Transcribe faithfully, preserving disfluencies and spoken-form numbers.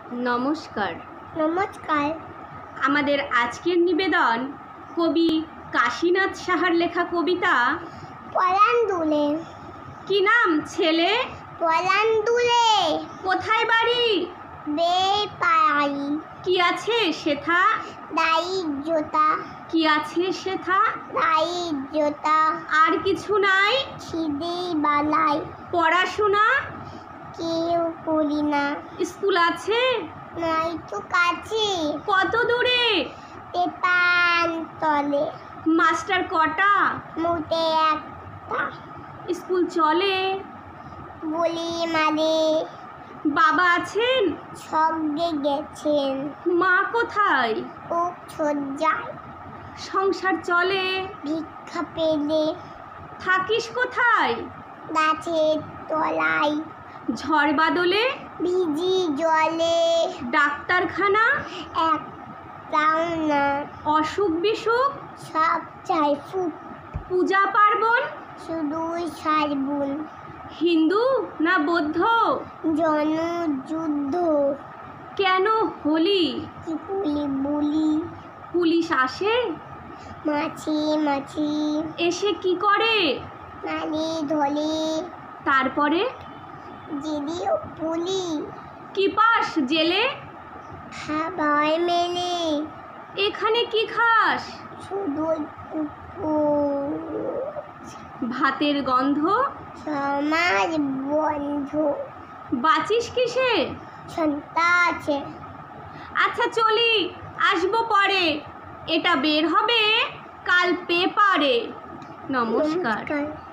নমস্কার। নমস্কার। আমাদের আজকের নিবেদন কবি কাশীনাথ সাহার লেখা কবিতা পলান দুলে। কি নাম ছেলে? পলান দুলে। কোথায় বাড়ি? বেপাড়াই। কি আছে সেথা? দাইর জোতা। কি আছে সেথা? দাইর জোতা। আর কিছু নাই? খিদে বালাই। পড়াশোনা কেউ করি না। স্কুল আছে? নয় তো কাছে। কত দূরে? পেপান তলে। মাস্টার কটা? মোটে একটা। স্কুল চলে? বলি মানে। বাবা আছেন? সঙ্গে গেছেন। মা কোথায়? ও সজ্জায়। সংসার চলে? ভিক্ষা পেলে। থাকিস কোথায়? গাছের তলায়। ঝড় বাদলে? ভিজি জলে। ডাক্তারখানা? একটাও না। অসুখ বিসুখ? সব চাই ফুক। পূজা পার্বণ? শুধুই সারবুন। হিন্দু না বৌদ্ধ? জনযুদ্ধ। কেন হোলি? কি বলি বলি। পুলিশ আসে? মাছি মাছি। এসে কি করে? নালি ধলে। তারপরে? যদিও পুলি। কি পাস জেলে? খাবার মেলে। এখানে কি খাস? শুধুই কুকুর। ভাতের গন্ধ? সমাজ বন্ধ। বাঁচিস কিসে? সন্তা আছে। আচ্ছা চলি, আসবো পরে। এটা বের হবে কাল পেপারে। নমস্কার। নমস্কার।